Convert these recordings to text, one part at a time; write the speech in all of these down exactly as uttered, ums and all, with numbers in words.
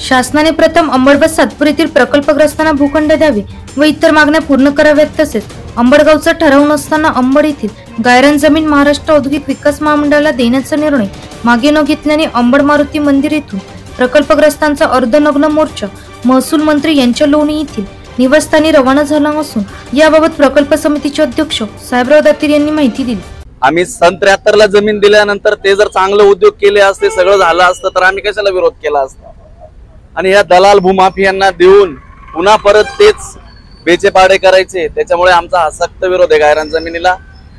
शासनाने प्रथम अंबड व सातपूर येथील प्रकल्पग्रस्तांना भूखंड द्यावे व इतर मागण्या पूर्ण कराव्यात। तसेच अंबडगावचा ठराव नसताना अंबड येथील गायरान जमीन महाराष्ट्र औद्योगिक विकास महामंडळाला देण्याचा निर्णय मागे न घेतल्याने अंबड मारुती मंदिर येथून प्रकल्पग्रस्तांचा अर्धनग्न मोर्चा महसूल मंत्री यांच्या लोणी येथील निवासस्थानी रवाना झाला असून याबाबत प्रकल्प समितीचे अध्यक्ष साहेबराव दातीर यांनी माहिती दिली। आम्ही सन त्र्याहत्तर ला जमीन दिल्यानंतर ते जर चांगले उद्योग केले असते, सगळं झालं असतं तर आम्ही कशाला विरोध केला असता। आणि या दलाल भूमाफियांना देऊन पुन्हा परत तेच बेचेपाडे करायचे, त्याच्यामुळे आमचा हा सक्त विरोध आहे गायरान जमिनीला।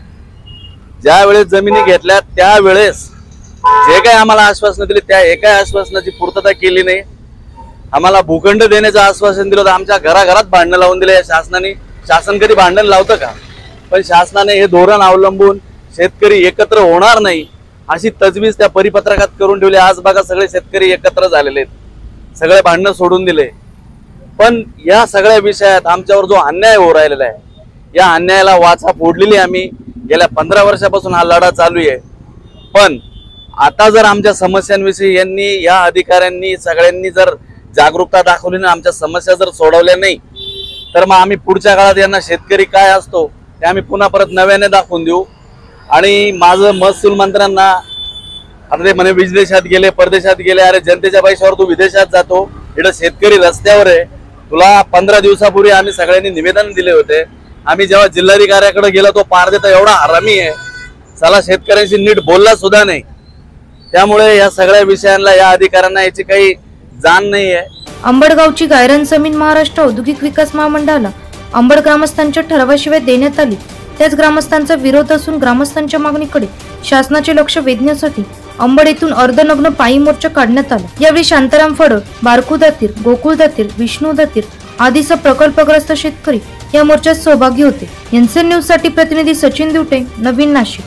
ज्या वेळेस जमिनी घेतल्या त्यावेळेस जे काही आम्हाला आश्वासन दिले त्या एका आश्वासनाची पूर्तता केली नाही। आम्हाला भूखंड देण्याचं आश्वासन दिलं तर आमच्या घराघरात भांडण लावून दिले शासनाने। शासन कधी भांडण लावतं का? पण शासनाने हे धोरण अवलंबून शेतकरी एकत्र होणार नाही अशी तजवीज त्या परिपत्रकात करून ठेवली। आज बघा सगळे शेतकरी एकत्र झालेले आहेत, सगळे भांडण सोडून दिले। पण या सगळ्या विषयात आमच्यावर जो अन्याय होऊ राहिलेला आहे, या अन्यायाला वाचा फोडलेली आम्ही गेल्या पंधरा वर्षापासून हा लढा चालू आहे। पण आता जर आमच्या समस्यांविषयी यांनी या अधिकाऱ्यांनी सगळ्यांनी जर जागरूकता दाखवली ना, आमच्या समस्या जर सोडवल्या नाही तर मग आम्ही पुढच्या काळात यांना शेतकरी काय असतो ते आम्ही पुन्हा परत नव्याने दाखवून देऊ। आणि माझं महसूल मंत्र्यांना आता ते म्हणे विदेशात गेले परदेशात गेले, अरे जनतेच्या पैशावर तू विदेशात जातो, इकडे शेतकरी रस्त्यावर आहे। तुला पंधरा दिवसापूर्वी आम्ही सगळ्यांनी निवेदन दिले होते। आम्ही जेव्हा जिल्हाधिकाऱ्याकडे गेलो तो पार देता एवढा हरामी आहे, चला शेतकऱ्यांशी नीट बोलला सुद्धा नाही। त्यामुळे या सगळ्या विषयांना या अधिकाऱ्यांना याची काही जाण नाही आहे। अंबडगावची गायरान जमीन महाराष्ट्र औद्योगिक विकास महामंडळाला अंबड ग्रामस्थांच्या ठरावाशिवाय देण्यात आली, त्याच ग्रामस्थांचा विरोध असून ग्रामस्थांच्या मागणीकडे शासनाचे लक्ष वेधण्यासाठी अंबड येथून अर्धनग्न पायी मोर्चा काढण्यात आला। यावेळी शांताराम फडळ, बारकू दातीर, गोकुळ दातीर, विष्णू दातीर आदीसह प्रकल्पग्रस्त शेतकरी या मोर्चात सहभागी होते। एनसीएन न्यूज साठी प्रतिनिधी सचिन दिवटे, नवीन नाशिक।